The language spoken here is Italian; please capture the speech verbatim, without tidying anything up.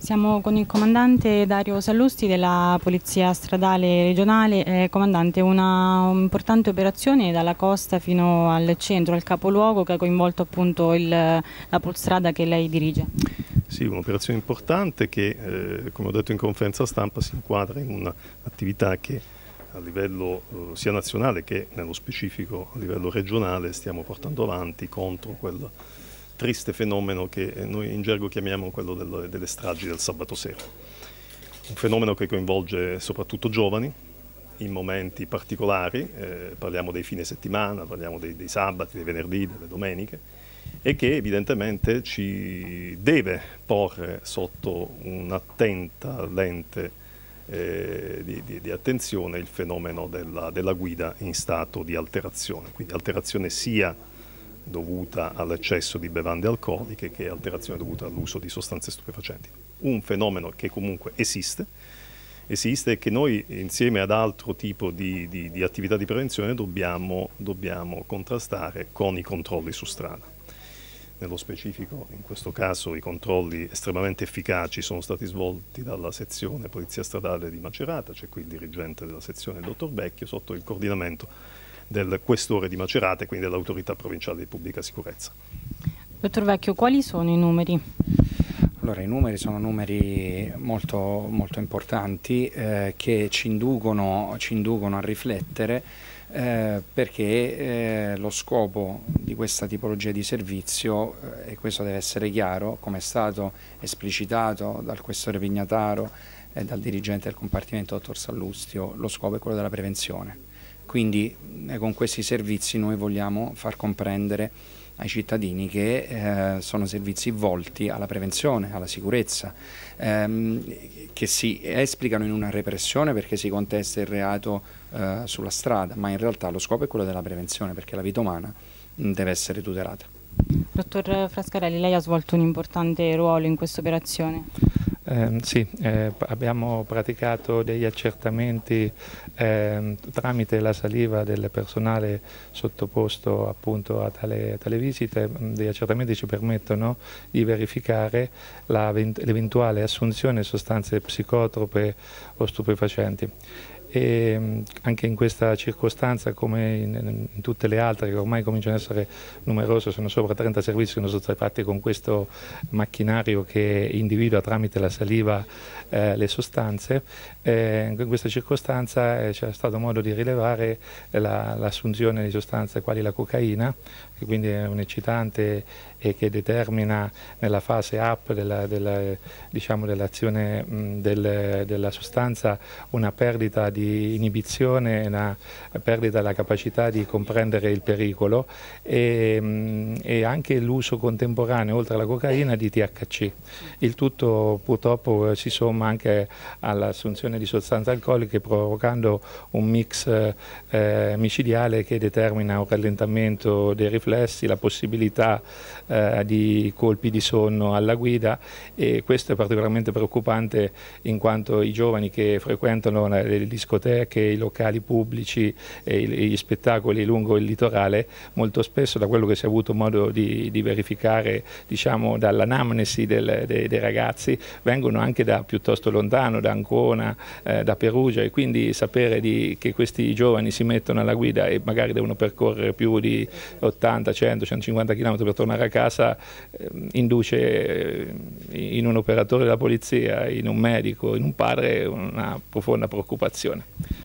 Siamo con il comandante Dario Sallusti della Polizia Stradale Regionale. Eh, comandante, una importante operazione dalla costa fino al centro, al capoluogo, che ha coinvolto appunto il, la Polstrada che lei dirige. Sì, un'operazione importante che, eh, come ho detto in conferenza stampa, si inquadra in un'attività che a livello eh, sia nazionale che nello specifico a livello regionale stiamo portando avanti contro quel triste fenomeno che noi in gergo chiamiamo quello delle, delle stragi del sabato sera. Un fenomeno che coinvolge soprattutto giovani in momenti particolari, eh, parliamo dei fine settimana, parliamo dei, dei sabati, dei venerdì, delle domeniche, e che evidentemente ci deve porre sotto un'attenta lente eh, di, di, di attenzione il fenomeno della, della guida in stato di alterazione, quindi alterazione sia dovuta all'eccesso di bevande alcoliche che alterazione dovuta all'uso di sostanze stupefacenti. Un fenomeno che comunque esiste, esiste e che noi insieme ad altro tipo di, di, di attività di prevenzione dobbiamo, dobbiamo contrastare con i controlli su strada. Nello specifico, in questo caso, i controlli estremamente efficaci sono stati svolti dalla sezione Polizia Stradale di Macerata, c'è qui il dirigente della sezione, il dottor Becchio, sotto il coordinamento del questore di Macerata e quindi dell'autorità provinciale di pubblica sicurezza. Dottor Vecchio, quali sono i numeri? Allora, i numeri sono numeri molto, molto importanti eh, che ci inducono, ci inducono a riflettere eh, perché eh, lo scopo di questa tipologia di servizio, eh, e questo deve essere chiaro, come è stato esplicitato dal questore Pignataro e dal dirigente del compartimento dottor Sallustio, lo scopo è quello della prevenzione. Quindi eh, con questi servizi noi vogliamo far comprendere ai cittadini che eh, sono servizi volti alla prevenzione, alla sicurezza, ehm, che si esplicano in una repressione perché si contesta il reato eh, sulla strada, ma in realtà lo scopo è quello della prevenzione perché la vita umana mh, deve essere tutelata. Dottor Frascarelli, lei ha svolto un importante ruolo in questa operazione. Eh, sì, eh, abbiamo praticato degli accertamenti eh, tramite la saliva del personale sottoposto appunto a tale, a tale visite. Degli accertamenti ci permettono di verificare l'eventuale assunzione di sostanze psicotrope o stupefacenti. E anche in questa circostanza, come in, in tutte le altre che ormai cominciano ad essere numerose, sono sopra trenta servizi che sono stati fatti con questo macchinario che individua tramite la saliva eh, le sostanze. Eh, in questa circostanza eh, c'è stato modo di rilevare l'assunzione la, di sostanze quali la cocaina, che quindi è un eccitante e che determina nella fase up della, della, diciamo dell'azione del, della sostanza una perdita di inibizione, una perdita della capacità di comprendere il pericolo e, e anche l'uso contemporaneo, oltre alla cocaina, di T H C. Il tutto purtroppo si somma anche all'assunzione di sostanze alcoliche, provocando un mix eh, micidiale che determina un rallentamento dei riflessi, la possibilità eh, di colpi di sonno alla guida, e questo è particolarmente preoccupante in quanto i giovani che frequentano le discoteche, i locali pubblici e gli spettacoli lungo il litorale, molto spesso, da quello che si è avuto modo di, di verificare, diciamo dall'anamnesi del, dei, dei ragazzi, vengono anche da piuttosto lontano, da Ancona, eh, da Perugia, e quindi sapere di, che questi giovani si mettono alla guida e magari devono percorrere più di ottanta, cento, centocinquanta chilometri per tornare a casa eh, induce eh, in un operatore della polizia, in un medico, in un padre una profonda preoccupazione.